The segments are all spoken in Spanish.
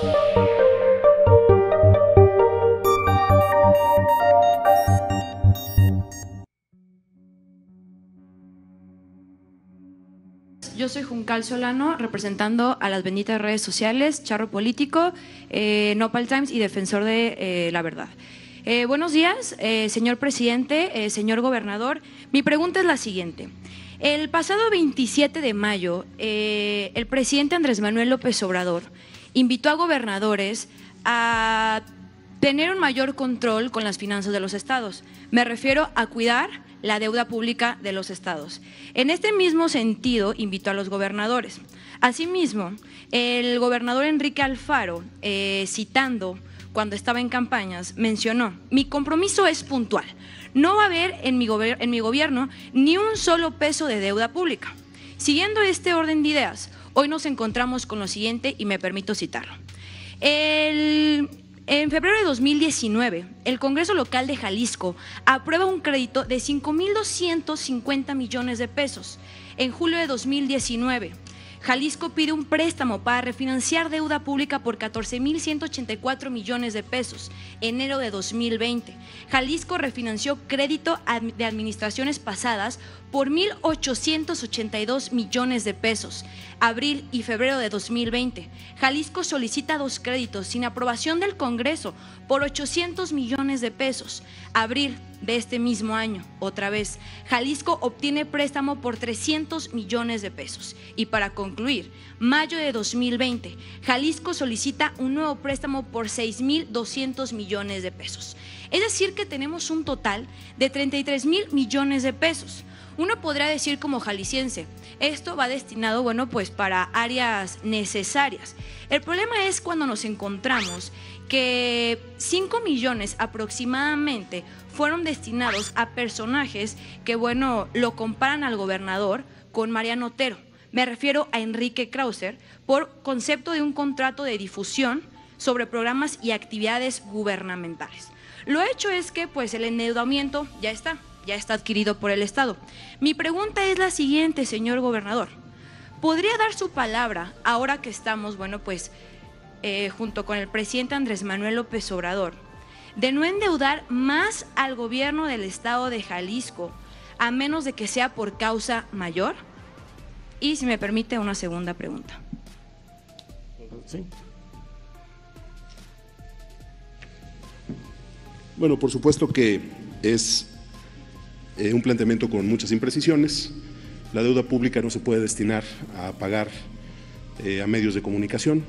Yo soy Juncal Solano, representando a las benditas redes sociales, Charro Político, Nopal Times y Defensor de la Verdad. Buenos días, señor presidente, señor gobernador. Mi pregunta es la siguiente. El pasado 27 de mayo, el presidente Andrés Manuel López Obrador invitó a gobernadores a tener un mayor control con las finanzas de los estados. Me refiero a cuidar la deuda pública de los estados. En este mismo sentido, invitó a los gobernadores. Asimismo, el gobernador Enrique Alfaro, citando cuando estaba en campañas, mencionó: mi compromiso es puntual. No va a haber en mi gobierno ni un solo peso de deuda pública. Siguiendo este orden de ideas, hoy nos encontramos con lo siguiente y me permito citarlo. En febrero de 2019, el Congreso Local de Jalisco aprueba un crédito de 5,250 millones de pesos. En julio de 2019, Jalisco pide un préstamo para refinanciar deuda pública por 14,184 millones de pesos. Enero de 2020, Jalisco refinanció crédito de administraciones pasadas por 1,882 millones de pesos. Abril y febrero de 2020, Jalisco solicita 2 créditos sin aprobación del Congreso por 800 millones de pesos. Abril de este mismo año, otra vez, Jalisco obtiene préstamo por 300 millones de pesos. Y para concluir, mayo de 2020, Jalisco solicita un nuevo préstamo por 6,200 millones de pesos. Es decir, que tenemos un total de 33,000 millones de pesos. Uno podrá decir como jalisciense, esto va destinado, bueno, pues para áreas necesarias. El problema es cuando nos encontramos que 5 millones aproximadamente fueron destinados a personajes que, bueno, lo comparan al gobernador con Mariano Otero. Me refiero a Enrique Krauser por concepto de un contrato de difusión sobre programas y actividades gubernamentales. Lo hecho es que, pues, el endeudamiento ya está adquirido por el Estado. Mi pregunta es la siguiente, señor gobernador. ¿Podría dar su palabra, ahora que estamos, bueno, pues, junto con el presidente Andrés Manuel López Obrador, de no endeudar más al gobierno del Estado de Jalisco, a menos de que sea por causa mayor? Y, si me permite, una segunda pregunta. Sí. Bueno, por supuesto que es un planteamiento con muchas imprecisiones. La deuda pública no se puede destinar a pagar a medios de comunicación.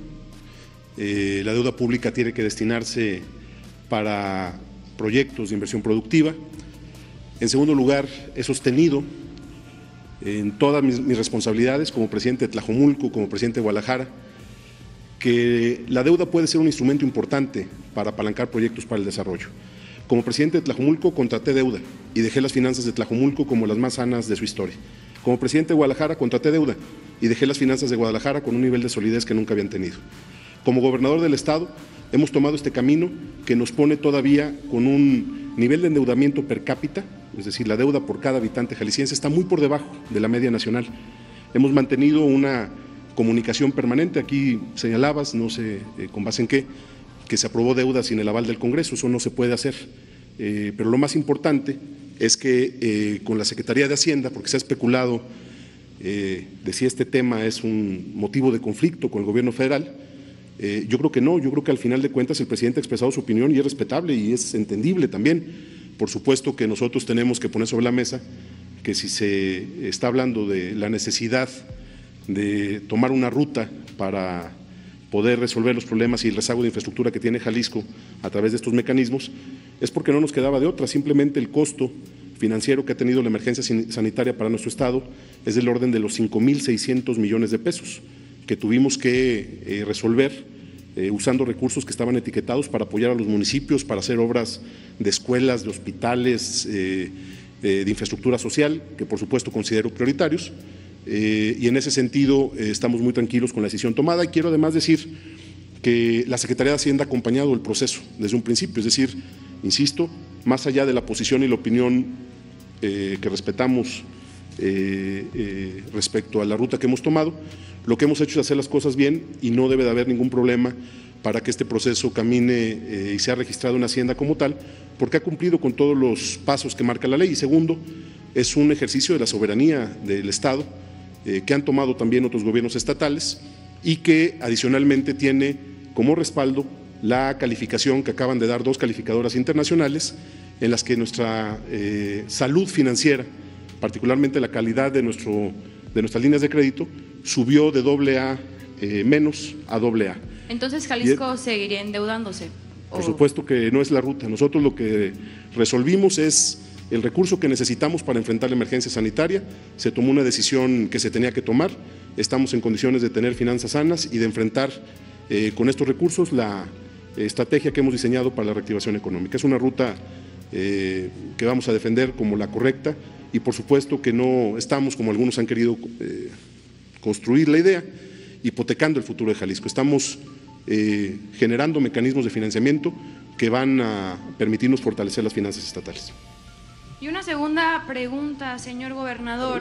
La deuda pública tiene que destinarse para proyectos de inversión productiva. En segundo lugar, he sostenido en todas mis responsabilidades como presidente de Tlajomulco, como presidente de Guadalajara, que la deuda puede ser un instrumento importante para apalancar proyectos para el desarrollo. Como presidente de Tlajomulco contraté deuda y dejé las finanzas de Tlajomulco como las más sanas de su historia. Como presidente de Guadalajara contraté deuda y dejé las finanzas de Guadalajara con un nivel de solidez que nunca habían tenido. Como gobernador del estado hemos tomado este camino que nos pone todavía con un nivel de endeudamiento per cápita, es decir, la deuda por cada habitante jalisciense está muy por debajo de la media nacional. Hemos mantenido una comunicación permanente, aquí señalabas, no sé con base en qué, que se aprobó deuda sin el aval del Congreso, eso no se puede hacer, pero lo más importante es que con la Secretaría de Hacienda, porque se ha especulado de si este tema es un motivo de conflicto con el gobierno federal, yo creo que no, yo creo que al final de cuentas el presidente ha expresado su opinión y es respetable y es entendible también. Por supuesto que nosotros tenemos que poner sobre la mesa que si se está hablando de la necesidad de tomar una ruta para poder resolver los problemas y el rezago de infraestructura que tiene Jalisco a través de estos mecanismos, es porque no nos quedaba de otra, simplemente el costo financiero que ha tenido la emergencia sanitaria para nuestro estado es del orden de los 5,600 millones de pesos que tuvimos que resolver usando recursos que estaban etiquetados para apoyar a los municipios, para hacer obras de escuelas, de hospitales, de infraestructura social, que por supuesto considero prioritarios, y en ese sentido estamos muy tranquilos con la decisión tomada. Y quiero además decir que la Secretaría de Hacienda ha acompañado el proceso desde un principio, es decir, insisto, más allá de la posición y la opinión que respetamos respecto a la ruta que hemos tomado, lo que hemos hecho es hacer las cosas bien y no debe de haber ningún problema para que este proceso camine y sea registrado en Hacienda como tal, porque ha cumplido con todos los pasos que marca la ley. Y segundo, es un ejercicio de la soberanía del Estado que han tomado también otros gobiernos estatales y que adicionalmente tiene como respaldo la calificación que acaban de dar 2 calificadoras internacionales en las que nuestra salud financiera, particularmente la calidad de nuestras líneas de crédito, subió de AA- a AA. Entonces, ¿Jalisco seguiría endeudándose? Por supuesto que no es la ruta. Nosotros lo que resolvimos es el recurso que necesitamos para enfrentar la emergencia sanitaria. Se tomó una decisión que se tenía que tomar. Estamos en condiciones de tener finanzas sanas y de enfrentar con estos recursos la estrategia que hemos diseñado para la reactivación económica. Es una ruta que vamos a defender como la correcta y por supuesto que no estamos, como algunos han querido construir la idea, hipotecando el futuro de Jalisco. Estamos generando mecanismos de financiamiento que van a permitirnos fortalecer las finanzas estatales. Y una segunda pregunta, señor gobernador.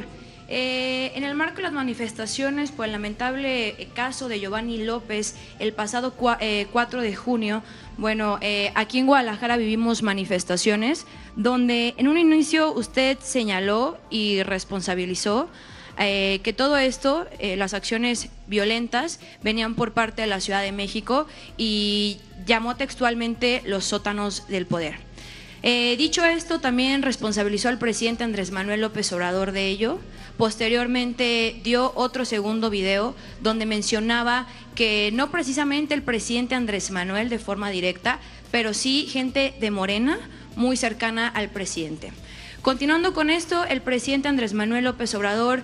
En el marco de las manifestaciones por el lamentable caso de Giovanni López el pasado 4 de junio, bueno, aquí en Guadalajara vivimos manifestaciones donde en un inicio usted señaló y responsabilizó que todo esto, las acciones violentas, venían por parte de la Ciudad de México y llamó textualmente los sótanos del poder. Dicho esto, también responsabilizó al presidente Andrés Manuel López Obrador de ello. Posteriormente dio otro segundo video donde mencionaba que no precisamente el presidente Andrés Manuel de forma directa, pero sí gente de Morena muy cercana al presidente. Continuando con esto, el presidente Andrés Manuel López Obrador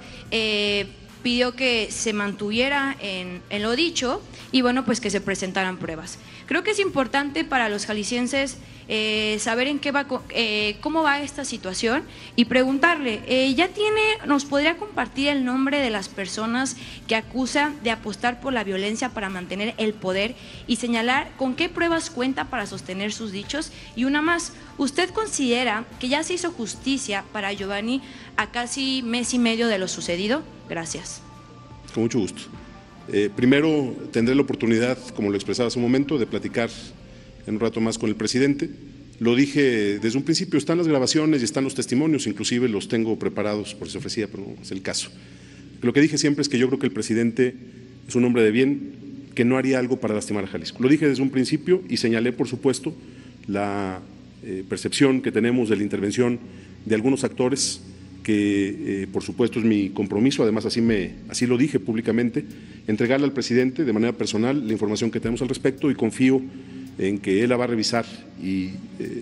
pidió que se mantuviera en lo dicho y bueno, pues que se presentaran pruebas. Creo que es importante para los jaliscienses saber en qué va, cómo va esta situación y preguntarle, ¿nos podría compartir el nombre de las personas que acusan de apostar por la violencia para mantener el poder y señalar con qué pruebas cuenta para sostener sus dichos? Y una más, ¿usted considera que ya se hizo justicia para Giovanni a casi mes y medio de lo sucedido? Gracias. Con mucho gusto. Primero tendré la oportunidad, como lo expresaba hace un momento, de platicar en un rato más con el presidente. Lo dije desde un principio, están las grabaciones y están los testimonios, inclusive los tengo preparados por si se ofrecía, pero no es el caso. Lo que dije siempre es que yo creo que el presidente es un hombre de bien, que no haría algo para lastimar a Jalisco. Lo dije desde un principio y señalé, por supuesto, la percepción que tenemos de la intervención de algunos actores que por supuesto es mi compromiso, además así lo dije públicamente, entregarle al presidente de manera personal la información que tenemos al respecto y confío en que él la va a revisar y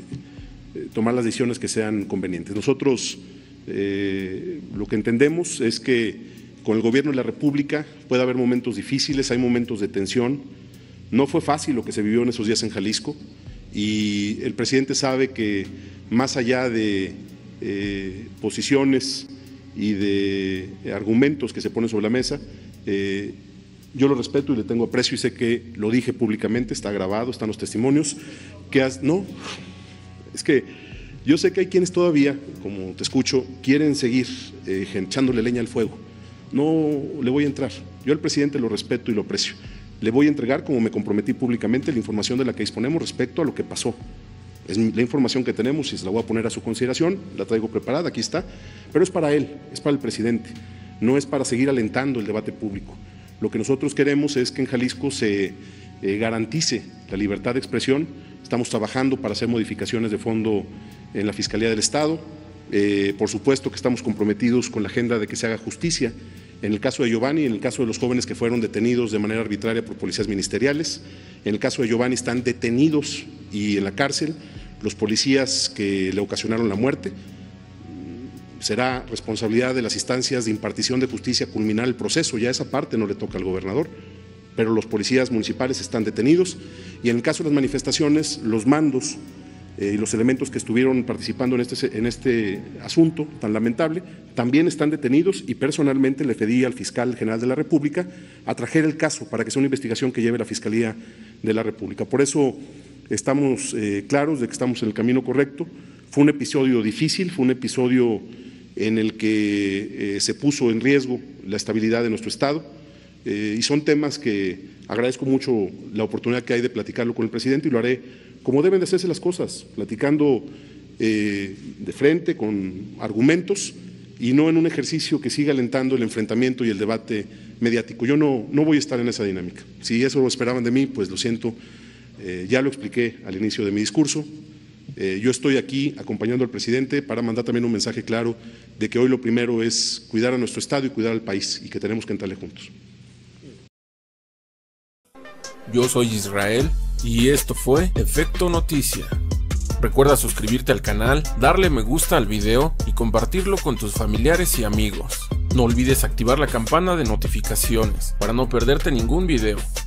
tomar las decisiones que sean convenientes. Nosotros lo que entendemos es que con el gobierno de la República puede haber momentos difíciles, hay momentos de tensión. No fue fácil lo que se vivió en esos días en Jalisco y el presidente sabe que más allá de posiciones y de argumentos que se ponen sobre la mesa, yo lo respeto y le tengo aprecio y sé que lo dije públicamente, está grabado, están los testimonios, no, es que yo sé que hay quienes todavía, como te escucho, quieren seguir echándole leña al fuego. No le voy a entrar, yo al presidente lo respeto y lo aprecio, le voy a entregar, como me comprometí públicamente, la información de la que disponemos respecto a lo que pasó. Es la información que tenemos y se la voy a poner a su consideración, la traigo preparada, aquí está, pero es para él, es para el presidente, no es para seguir alentando el debate público. Lo que nosotros queremos es que en Jalisco se garantice la libertad de expresión, estamos trabajando para hacer modificaciones de fondo en la Fiscalía del Estado, por supuesto que estamos comprometidos con la agenda de que se haga justicia en el caso de Giovanni, en el caso de los jóvenes que fueron detenidos de manera arbitraria por policías ministeriales. En el caso de Giovanni están detenidos y en la cárcel los policías que le ocasionaron la muerte. Será responsabilidad de las instancias de impartición de justicia culminar el proceso, ya esa parte no le toca al gobernador, pero los policías municipales están detenidos y en el caso de las manifestaciones, los mandos y los elementos que estuvieron participando en este asunto tan lamentable también están detenidos y personalmente le pedí al fiscal general de la República a traer el caso para que sea una investigación que lleve la Fiscalía de la República. Por eso estamos claros de que estamos en el camino correcto. Fue un episodio difícil, fue un episodio en el que se puso en riesgo la estabilidad de nuestro Estado. y son temas que agradezco mucho la oportunidad que hay de platicarlo con el presidente y lo haré como deben de hacerse las cosas, platicando de frente, con argumentos y no en un ejercicio que siga alentando el enfrentamiento y el debate mediático. Yo no voy a estar en esa dinámica. Si eso lo esperaban de mí, pues lo siento, ya lo expliqué al inicio de mi discurso. Yo estoy aquí acompañando al presidente para mandar también un mensaje claro de que hoy lo primero es cuidar a nuestro Estado y cuidar al país y que tenemos que entrarle juntos. Yo soy Israel y esto fue Efecto Noticia. Recuerda suscribirte al canal, darle me gusta al video y compartirlo con tus familiares y amigos. No olvides activar la campana de notificaciones para no perderte ningún video.